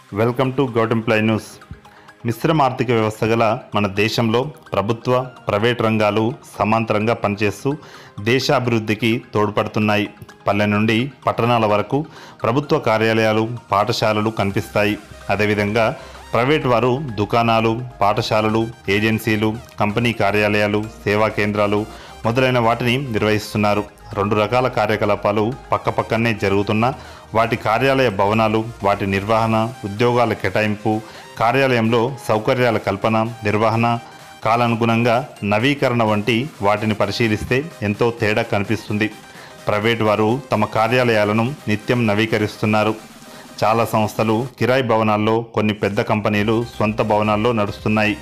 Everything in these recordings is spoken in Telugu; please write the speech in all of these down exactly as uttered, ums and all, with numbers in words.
Welcome to గౌటెంప్లాయ్ news. మిశ్రమ ఆర్థిక వ్యవస్థ గల మన దేశంలో ప్రభుత్వ ప్రైవేట్ రంగాలు సమాంతరంగా పనిచేస్తూ దేశాభివృద్ధికి తోడ్పడుతున్నాయి. పల్లె నుండి పట్టణాల వరకు ప్రభుత్వ కార్యాలయాలు, పాఠశాలలు కనిపిస్తాయి. అదేవిధంగా ప్రైవేట్ వారు దుకాణాలు, పాఠశాలలు, ఏజెన్సీలు, కంపెనీ కార్యాలయాలు, సేవా కేంద్రాలు మొదలైన వాటిని నిర్వహిస్తున్నారు. రెండు రకాల కార్యకలాపాలు పక్కపక్కనే జరుగుతున్న వాటి కార్యాలయ భవనాలు, వాటి నిర్వహణ, ఉద్యోగాల కేటాయింపు, కార్యాలయంలో సౌకర్యాల కల్పన, నిర్వహణ, కాలానుగుణంగా నవీకరణ వంటి వాటిని పరిశీలిస్తే ఎంతో తేడా కనిపిస్తుంది. ప్రైవేట్ వారు తమ కార్యాలయాలను నిత్యం నవీకరిస్తున్నారు. చాలా సంస్థలు కిరాయి భవనాల్లో, కొన్ని పెద్ద కంపెనీలు సొంత భవనాల్లో నడుస్తున్నాయి.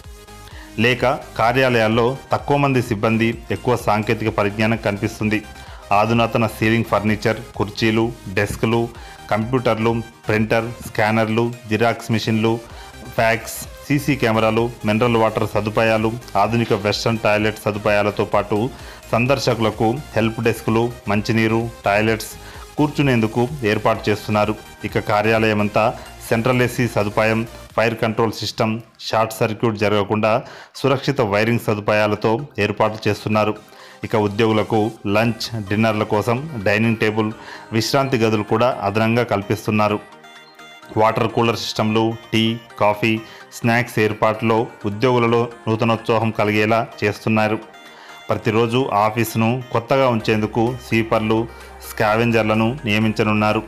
లేక కార్యాలయాల్లో తక్కువ మంది సిబ్బంది, ఎక్కువ సాంకేతిక పరిజ్ఞానం కనిపిస్తుంది. ఆధునాతన సీలింగ్ ఫర్నిచర్, కుర్చీలు, డెస్క్లు, కంప్యూటర్లు, ప్రింటర్, స్కానర్లు, జిరాక్స్ మిషన్లు, ఫ్యాక్స్, సీసీ కెమెరాలు, మినరల్ వాటర్ సదుపాయాలు, ఆధునిక వెస్టర్న్ టాయిలెట్ సదుపాయాలతో పాటు సందర్శకులకు హెల్ప్ డెస్క్లు, మంచినీరు, టాయిలెట్స్, కూర్చునేందుకు ఏర్పాటు చేస్తున్నారు. ఇక కార్యాలయం అంతా సెంట్రల్ ఏసీ సదుపాయం, fire control system, short circuit జరగకుండా సురక్షిత వైరింగ్ సదుపాయాలతో ఏర్పాటు చేస్తున్నారు. ఇక ఉద్యోగులకు లంచ్, డిన్నర్ల కోసం డైనింగ్ టేబుల్, విశ్రాంతి గదులు కూడా అదనంగా కల్పిస్తున్నారు. వాటర్ కూలర్ సిస్టంలు, టీ, కాఫీ, స్నాక్స్ ఏర్పాటులో ఉద్యోగులలో నూతనోత్సాహం కలిగేలా చేస్తున్నారు. ప్రతిరోజు ఆఫీసును కొత్తగా ఉంచేందుకు స్వీపర్లు, స్కావెంజర్లను నియమించనున్నారు.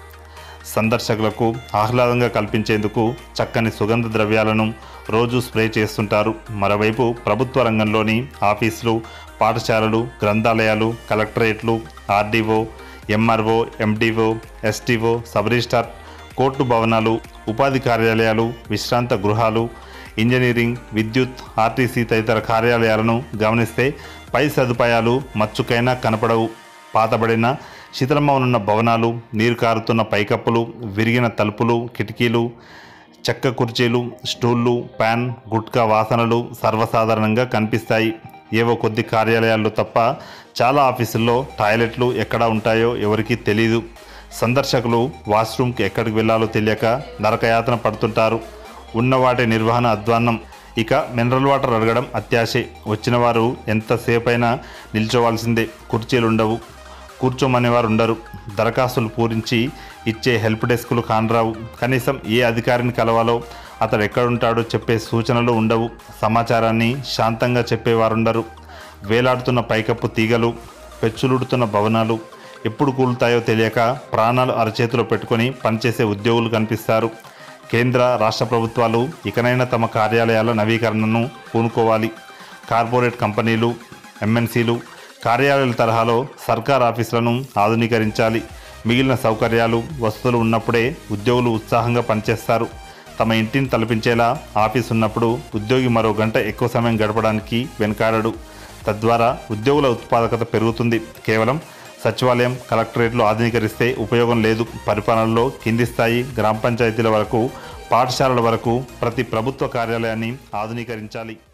సందర్శకులకు ఆహ్లాదంగా కల్పించేందుకు చక్కని సుగంధ ద్రవ్యాలను రోజు స్ప్రే చేస్తుంటారు. మరోవైపు ప్రభుత్వ రంగంలోని ఆఫీసులు, పాఠశాలలు, గ్రంథాలయాలు, కలెక్టరేట్లు, RDO, MRO, MDO, STO, sub registrar, court భవనాలు, ఉపాధి కార్యాలయాలు, విశ్రాంత గృహాలు, ఇంజనీరింగ్, విద్యుత్, ఆర్టీసీ తదితర కార్యాలయాలను గమనిస్తే పై సదుపాయాలు మచ్చుకైనా కనపడవు. పాతబడిన శిథిలమవునున్న భవనాలు, నీరు కారుతున్న పైకప్పులు, విరిగిన తలుపులు, కిటికీలు, చెక్క కుర్చీలు, స్టూళ్ళు, ప్యాన్, గుట్కా వాసనలు సర్వసాధారణంగా కనిపిస్తాయి. ఏవో కొద్ది కార్యాలయాల్లో తప్ప చాలా ఆఫీసుల్లో టాయిలెట్లు ఎక్కడ ఉంటాయో ఎవరికీ తెలీదు. సందర్శకులు వాష్రూమ్కి ఎక్కడికి వెళ్ళాలో తెలియక నరకయాతన పడుతుంటారు. ఉన్నవాటి నిర్వహణ అధ్వాన్నం. ఇక మినరల్ వాటర్ అడగడం అత్యాశే. వచ్చిన వారు ఎంతసేపైనా నిల్చోవాల్సిందే. కుర్చీలు ఉండవు, కూర్చోమనేవారు ఉండరు. దరఖాస్తులు పూరించి ఇచ్చే హెల్ప్ డెస్కులు కానరావు. కనీసం ఏ అధికారిని కలవాలో, అతడు ఎక్కడుంటాడో చెప్పే సూచనలు ఉండవు. సమాచారాన్ని శాంతంగా చెప్పేవారుండరు. వేలాడుతున్న పైకప్పు తీగలు, పెచ్చులుడుతున్న భవనాలు ఎప్పుడు కూలుతాయో తెలియక ప్రాణాలు అరచేతిలో పెట్టుకొని పనిచేసే ఉద్యోగులు కనిపిస్తారు. కేంద్ర, రాష్ట్ర ప్రభుత్వాలు ఇకనైనా తమ కార్యాలయాల నవీకరణను పూనుకోవాలి. కార్పొరేట్ కంపెనీలు, ఎంఎన్సీలు కార్యాలయాల తరహాలో సర్కార్ ఆఫీసులను ఆధునీకరించాలి. మిగిలిన సౌకర్యాలు, వసతులు ఉన్నప్పుడే ఉద్యోగులు ఉత్సాహంగా పనిచేస్తారు. తమ ఇంటిని తలపించేలా ఆఫీసు ఉన్నప్పుడు ఉద్యోగి మరో గంట ఎక్కువ సమయం గడపడానికి వెనుకాడడు. తద్వారా ఉద్యోగుల ఉత్పాదకత పెరుగుతుంది. కేవలం సచివాలయం, కలెక్టరేట్లు ఆధునీకరిస్తే ఉపయోగం లేదు. పరిపాలనలో కింది స్థాయి గ్రామ పంచాయతీల వరకు, పాఠశాలల వరకు ప్రతి ప్రభుత్వ కార్యాలయాన్ని ఆధునీకరించాలి.